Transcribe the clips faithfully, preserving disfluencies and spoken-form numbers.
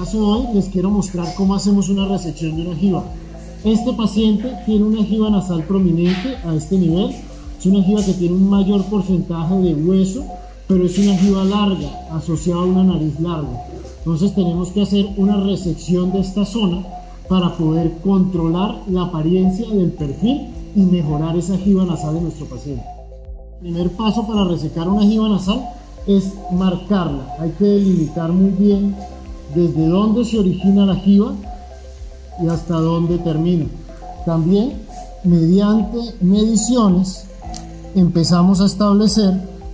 clase de hoy les quiero mostrar cómo hacemos una resección de una jiba. Este paciente tiene una jiba nasal prominente a este nivel. Es una jiba que tiene un mayor porcentaje de hueso, pero es una jiba larga, asociada a una nariz larga. Entonces tenemos que hacer una resección de esta zona para poder controlar la apariencia del perfil y mejorar esa jiba nasal de nuestro paciente. El primer paso para resecar una jiba nasal es marcarla. Hay que delimitar muy bien desde dónde se origina la jiba y hasta dónde termina. También, mediante mediciones, empezamos a establecer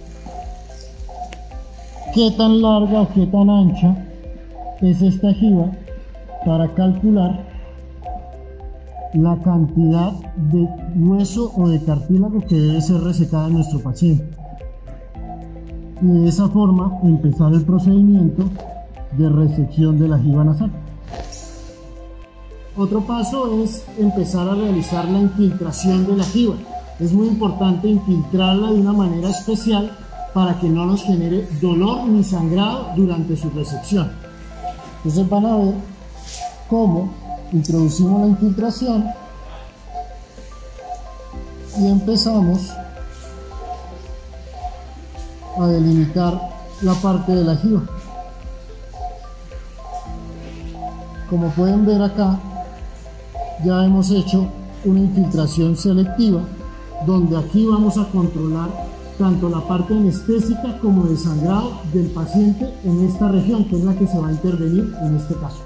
qué tan larga o qué tan ancha es esta jiba para calcular la cantidad de hueso o de cartílago que debe ser resecada en nuestro paciente. Y de esa forma empezar el procedimiento de resección de la jiba nasal. Otro paso es empezar a realizar la infiltración de la jiba. Es muy importante infiltrarla de una manera especial para que no nos genere dolor ni sangrado durante su resección. Entonces van a ver cómo introducimos la infiltración y empezamos a delimitar la parte de la jiba. Como pueden ver acá, ya hemos hecho una infiltración selectiva donde aquí vamos a controlar tanto la parte anestésica como de sangrado del paciente en esta región, que es la que se va a intervenir en este caso.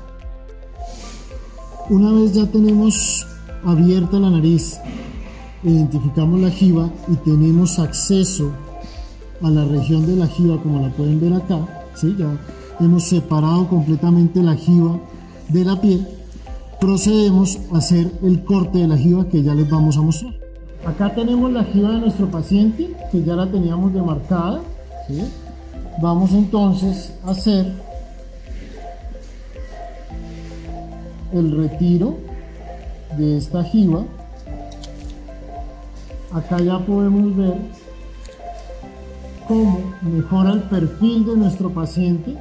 Una vez ya tenemos abierta la nariz, identificamos la jiba y tenemos acceso a la región de la jiba, como la pueden ver acá, ¿sí? Ya hemos separado completamente la jiba de la piel. Procedemos a hacer el corte de la jiba que ya les vamos a mostrar. Acá tenemos la jiba de nuestro paciente, que ya la teníamos demarcada, ¿sí? Vamos entonces a hacer el retiro de esta jiba. Acá ya podemos ver cómo mejora el perfil de nuestro paciente.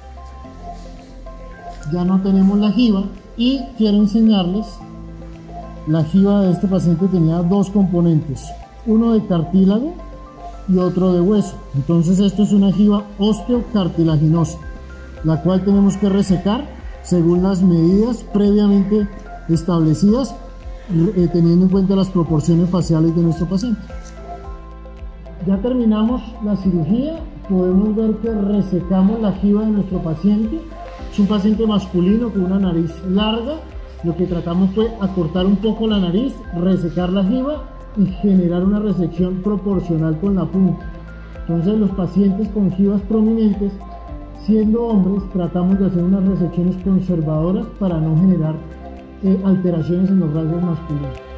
Ya no tenemos la jiba y quiero enseñarles. La jiba de este paciente tenía dos componentes, uno de cartílago y otro de hueso. Entonces esto es una jiba osteocartilaginosa, la cual tenemos que resecar según las medidas previamente establecidas, eh, teniendo en cuenta las proporciones faciales de nuestro paciente. Ya terminamos la cirugía. Podemos ver que resecamos la jiba de nuestro paciente. Es un paciente masculino con una nariz larga. Lo que tratamos fue acortar un poco la nariz, resecar la jiba y generar una resección proporcional con la punta. Entonces los pacientes con jibas prominentes, siendo hombres, tratamos de hacer unas resecciones conservadoras para no generar eh, alteraciones en los rasgos masculinos.